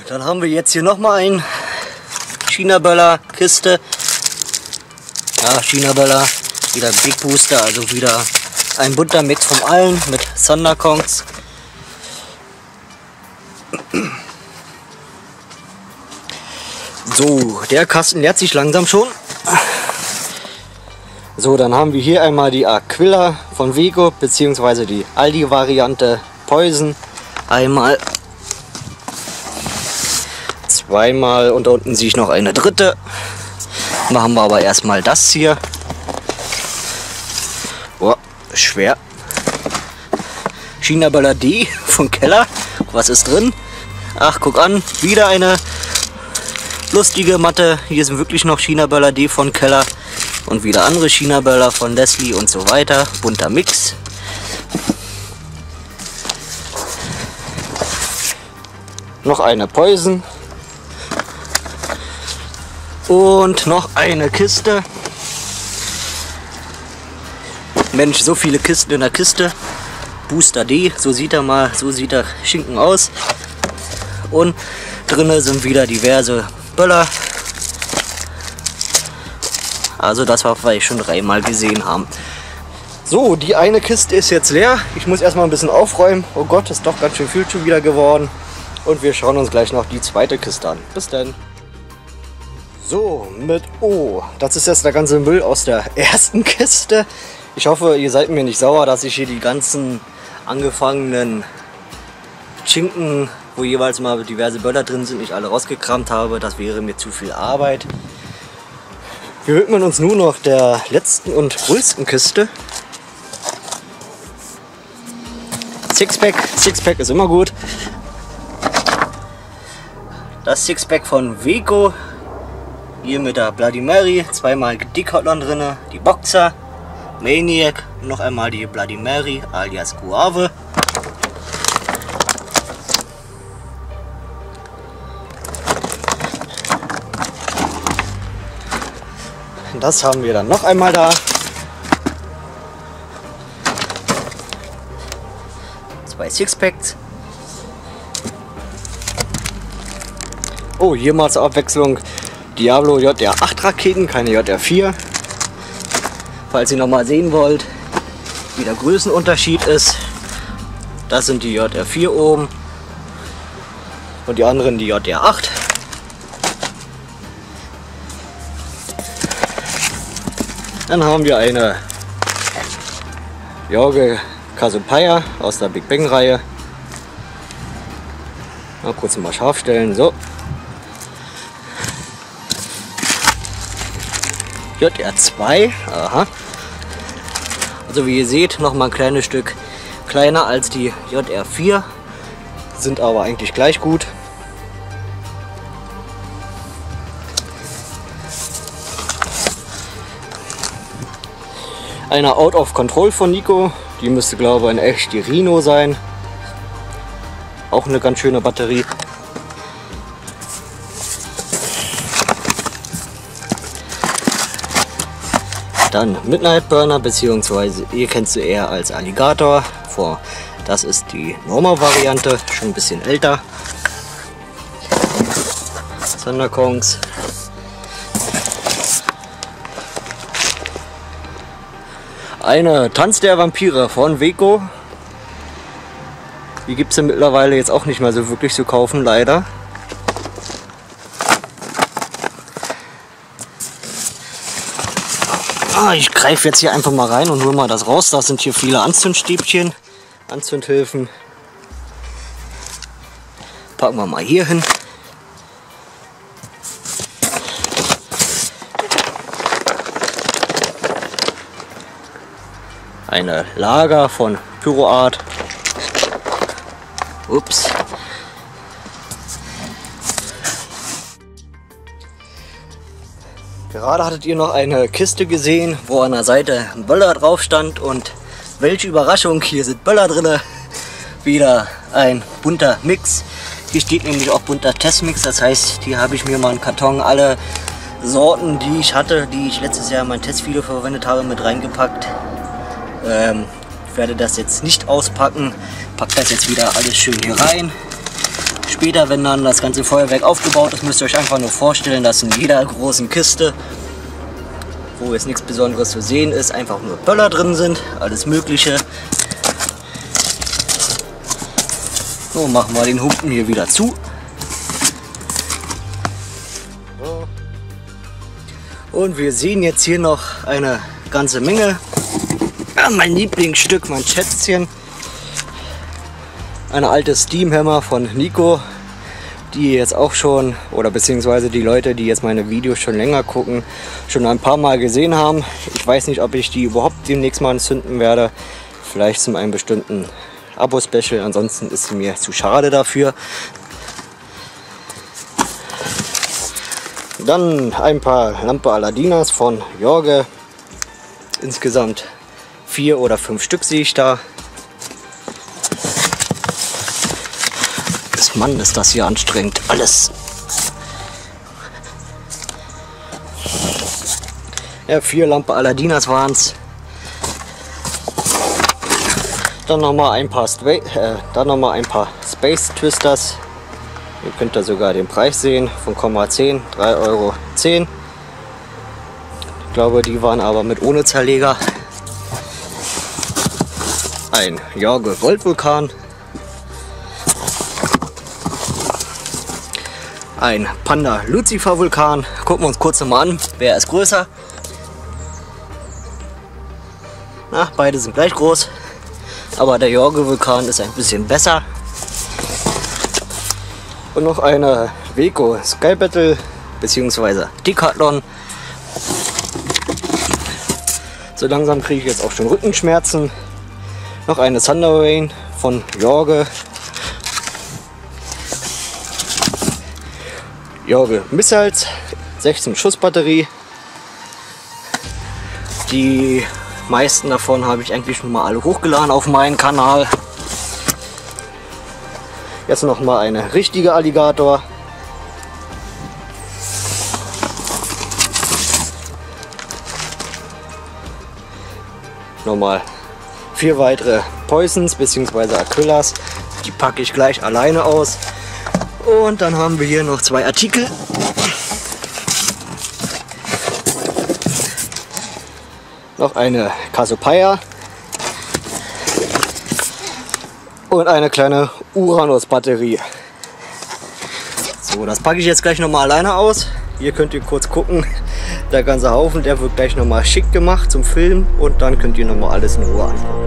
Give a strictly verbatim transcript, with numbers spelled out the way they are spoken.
dann haben wir jetzt hier nochmal ein China-Böller-Kiste. Ja, China-Böller, wieder Big Booster, also wieder ein bunter Mix von allen mit Thunderkongs. So, der Kasten leert sich langsam schon. So, dann haben wir hier einmal die Aquila von Vego, beziehungsweise die Aldi-Variante Poison. Einmal, zweimal und da unten sehe ich noch eine dritte. Machen wir aber erstmal das hier. Oh, schwer. China-Böller D von Keller. Was ist drin? Ach, guck an, wieder eine lustige Matte. Hier sind wirklich noch China-Böller D von Keller. Und wieder andere China-Böller von Leslie und so weiter. Bunter Mix. Noch eine Poison. Und noch eine Kiste. Mensch, so viele Kisten in der Kiste. Booster D, so sieht er mal, so sieht der Schinken aus. Und drinnen sind wieder diverse Böller. Also das, was wir schon dreimal gesehen haben. So, die eine Kiste ist jetzt leer. Ich muss erstmal ein bisschen aufräumen. Oh Gott, ist doch ganz schön viel schon wieder geworden. Und wir schauen uns gleich noch die zweite Kiste an. Bis dann. So, mit O. Das ist jetzt der ganze Müll aus der ersten Kiste. Ich hoffe, ihr seid mir nicht sauer, dass ich hier die ganzen angefangenen Schinken, wo jeweils mal diverse Böller drin sind, nicht alle rausgekramt habe. Das wäre mir zu viel Arbeit. Wir widmen uns nun noch der letzten und größten Kiste. Sixpack. Sixpack ist immer gut. Das Sixpack von Vego. Hier mit der Bloody Mary. Zweimal Decathlon drin. Die Boxer. Maniac. Noch einmal die Bloody Mary alias Guave. Das haben wir dann noch einmal da. Zwei Sixpacks. Oh, hier mal zur Abwechslung Diablo J R acht Raketen, keine J R vier. Falls ihr noch mal sehen wollt, wie der Größenunterschied ist. Das sind die J R vier oben und die anderen die J R acht. Dann haben wir eine Jorge Cassiopeia aus der Big Bang Reihe. Mal kurz mal scharf stellen. So. J R zwei. Aha. Also wie ihr seht, noch mal ein kleines Stück kleiner als die J R vier. Sind aber eigentlich gleich gut. Eine Out of Control von Nico, die müsste glaube ich in echt die Rhino sein. Auch eine ganz schöne Batterie. Dann Midnight Burner, beziehungsweise ihr kennt sie eher als Alligator. Vor, das ist die Normal Variante, schon ein bisschen älter. Thunderkongs. Eine Tanz der Vampire von Vego. Die gibt es ja mittlerweile jetzt auch nicht mehr so wirklich zu kaufen, leider. Ah, ich greife jetzt hier einfach mal rein und hole mal das raus. Da sind hier viele Anzündstäbchen, Anzündhilfen. Packen wir mal hier hin. Eine Lager von Pyroart. Ups. Gerade hattet ihr noch eine Kiste gesehen, wo an der Seite ein Böller drauf stand und welche Überraschung, hier sind Böller drin. Wieder ein bunter Mix. Hier steht nämlich auch bunter Testmix, das heißt, hier habe ich mir mal einen Karton alle Sorten, die ich hatte, die ich letztes Jahr in mein Testvideo verwendet habe, mit reingepackt. Ähm, ich werde das jetzt nicht auspacken, pack das jetzt wieder alles schön hier rein, Später, wenn dann das ganze Feuerwerk aufgebaut ist, müsst ihr euch einfach nur vorstellen, dass in jeder großen Kiste, wo jetzt nichts Besonderes zu sehen ist, einfach nur Böller drin sind, alles Mögliche. So, machen wir den Humpen hier wieder zu. Und wir sehen jetzt hier noch eine ganze Menge. Ja, mein Lieblingsstück, mein Schätzchen. Eine alte Steamhammer von Nico, die jetzt auch schon, oder beziehungsweise die Leute, die jetzt meine Videos schon länger gucken, schon ein paar Mal gesehen haben. Ich weiß nicht, ob ich die überhaupt demnächst mal entzünden werde. Vielleicht zu einem bestimmten Abo-Special, ansonsten ist sie mir zu schade dafür. Dann ein paar Lampe Aladinas von Jorge. Insgesamt vier oder fünf Stück sehe ich da. Das Mann, ist das hier anstrengend. Alles. Ja, vier Lampe Aladinas waren es. Dann nochmal ein paar Spa äh, dann noch mal ein paar Space Twisters. Ihr könnt da sogar den Preis sehen von Komma zehn, drei Euro zehn. Ich glaube, die waren aber mit ohne Zerleger. Ein Jorge Goldvulkan. Ein Panda Lucifer Vulkan. Gucken wir uns kurz nochmal an, wer ist größer. Na, beide sind gleich groß, aber der Jorge Vulkan ist ein bisschen besser. Und noch eine Weco Sky Battle bzw. Decathlon. So langsam kriege ich jetzt auch schon Rückenschmerzen. Noch eine Thunder Rain von Jorge. Jorge Missiles, sechzehn Schuss Batterie. Die meisten davon habe ich eigentlich schon mal alle hochgeladen auf meinen Kanal. Jetzt noch mal eine richtige Alligator. Nochmal vier weitere Poisons bzw. Aquillas. Die packe ich gleich alleine aus. Und dann haben wir hier noch zwei Artikel. Noch eine Cassiopeia. Und eine kleine Uranus-Batterie. So, das packe ich jetzt gleich nochmal alleine aus. Hier könnt ihr kurz gucken. Der ganze Haufen, der wird gleich nochmal schick gemacht zum Filmen. Und dann könnt ihr nochmal alles in Ruhe anschauen.